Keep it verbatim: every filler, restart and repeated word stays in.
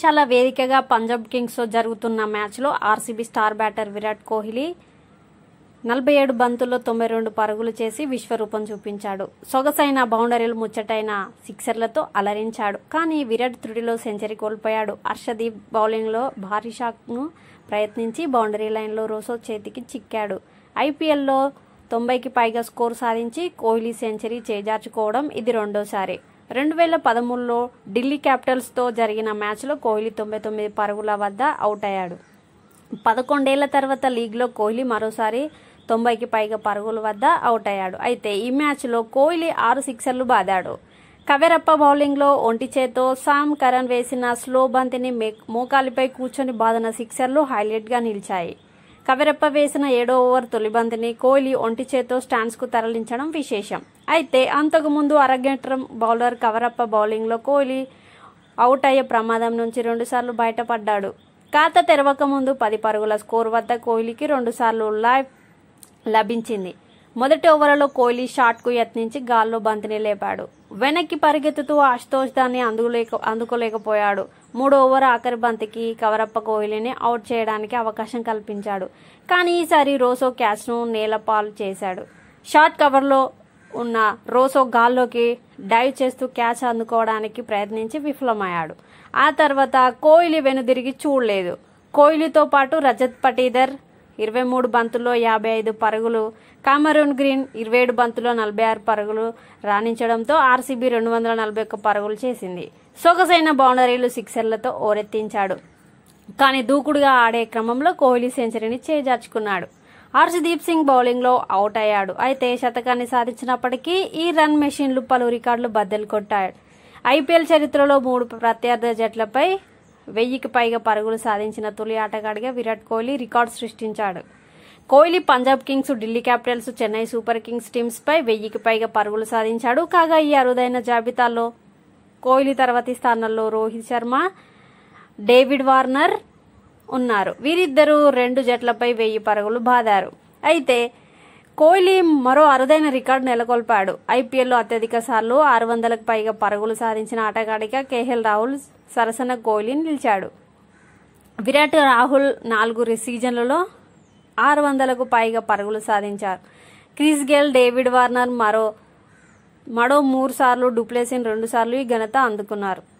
చాలా వేదికగా పంజాబ్ కింగ్స్ తో జరుగుతున్న మ్యాచ్ లో RCB star batter Virat Kohli నలభై ఏడు బంతుల్లో తొంభై రెండు పరుగులు చేసి విశ్వరూపం చూపించాడు. సొగసైన బౌండరీలు, ముచ్చటైన సిక్సర్లతో అలరించాడు. కానీ విరాట్ త్రుటిలో సెంచరీ కోల్పోయాడు. హర్షదీప్ బౌలింగ్ లో భారీ షాట్ ను ప్రయత్నించి బౌండరీ లైన్ లో రోసో చేతికి చిక్కాడు. ఐపీఎల్లో తొంభైకి పైగా స్కోర్ సాధించి కోహ్లీ సెంచరీ చేజార్చుకోవడం ఇది రెండోసారి. రెండు వేల పదమూడులో ఢిల్లీ క్యాపిటల్స్ తో జరిగిన మ్యాచ్ లో కోహ్లీ తొంభై తొమ్మిది పరుగుల వద్ద అవుట్ అయ్యాడు. పదకొండేళ్ల తర్వాత లీగ్ లో కోహ్లీ మరోసారి తొంభైకి పైగా పరుగుల వద్ద అవుట్ అయ్యాడు. అయితే ఈ మ్యాచ్ లో కోహ్లీ ఆరు సిక్సర్లు బాదాడు. కవేరప్ప బౌలింగ్ లో ఒంటి చేతో సామ్ కరన్ వేసిన స్లో బంతిని మోకాలిపై కూర్చొని బాదిన సిక్సర్లు హైలైట్ గా నిలిచాయి. కవేరప్ప వేసిన ఏడో ఓవర్ తొలి బంతిని కోహ్లీ ఒంటి చేతో స్టాండ్స్ కు తరలించడం విశేషం. అయితే అంతకు ముందు అరంగేట్రం బౌలర్ కవేరప్ప బౌలింగ్ లో కోహ్లీ అవుట్ అయ్యే ప్రమాదం నుంచి రెండుసార్లు బయటపడ్డాడు. ఖాతా తెరవక ముందు పది పరుగుల స్కోర్ వద్ద కోహ్లీకి రెండుసార్లు లైవ్ లభించింది. మొదటి ఓవర్లో కోహ్లీ షాట్ కు యత్నించి గాల్లో బంతిని లేపాడు. వెనక్కి పరిగెత్తుతూ ఆశుతోష్ దాన్ని అందుకోలేక అందుకోలేకపోయాడు. మూడో ఓవర్ ఆఖరి బంతికి కవరప్ప కోహ్లీని అవుట్ చేయడానికి అవకాశం కల్పించాడు. కానీ ఈసారి రోసో క్యాచ్ ను నేలపాలు చేశాడు. షార్ట్ కవర్ లో ఉన్న రోసో గాల్లోకి డైవ్ చేస్తూ క్యాచ్ అందుకోవడానికి ప్రయత్నించి విఫలమయ్యాడు. ఆ తర్వాత కోహ్లీ వెనుదిరిగి చూడలేదు. కోహ్లీతో పాటు రజత్ పటీదర్ ఇరవై మూడు బంతుల్లో యాభై ఐదు పరుగులు, కామరూన్ గ్రీన్ ఇరవై ఏడు బంతుల్లో నలభై ఆరు పరుగులు రాణించడంతో ఆర్సీబీ రెండు వందల నలభై ఒక్క పరుగులు చేసింది. సొగసైన బౌండరీలు, సిక్సర్లతో ఓరెత్తించాడు. కానీ దూకుడుగా ఆడే క్రమంలో కోహ్లీ సెంచరీని చేజార్చుకున్నాడు. హర్షదీప్ సింగ్ బౌలింగ్ లో అవుట్ అయ్యాడు. అయితే శతకాన్ని సాధించినప్పటికీ ఈ రన్ మెషిన్లు పలు రికార్డులు బద్దలు కొట్టాడు. ఐపీఎల్ చరిత్రలో మూడు ప్రత్యర్థి జట్లపై వెయ్యికి పైగా పరుగులు సాధించిన తొలి ఆటగాడిగా విరాట్ కోహ్లీ రికార్డు సృష్టించాడు. Kohli Punjab Kings, Delhi Capitals, Chennai Super Kings teams పై వెయ్యికి పైగా పరుగులు సాధించాడు. కాగా ఈ అరుదైన జాబితాలో కోహ్లీ తర్వాతి స్థానంలో రోహిత్ శర్మ, డేవిడ్ వార్నర్ ఉన్నారు. వీరిద్దరూ రెండు జట్లపై వెయ్యి పరుగులు బాదారు. అయితే కోహ్లీ మరో అరుదైన రికార్డు నెలకొల్పాడు. ఐపీఎల్లో అత్యధిక సార్లు ఆరు వందలకు పైగా పరుగులు సాధించిన ఆటగాడిగా కేఎల్ రాహుల్ సరసన కోహ్లీ నిలిచాడు. విరాట్, రాహుల్ నాలుగు సీజన్లలో ఆరు వందలకు పైగా పరుగులు సాధించారు. క్రిస్ గేల్, డేవిడ్ వార్నర్ మరో మరో మూడు సార్లు, డూప్లెసిస్ రెండు సార్లు ఈ ఘనత అందుకున్నారు.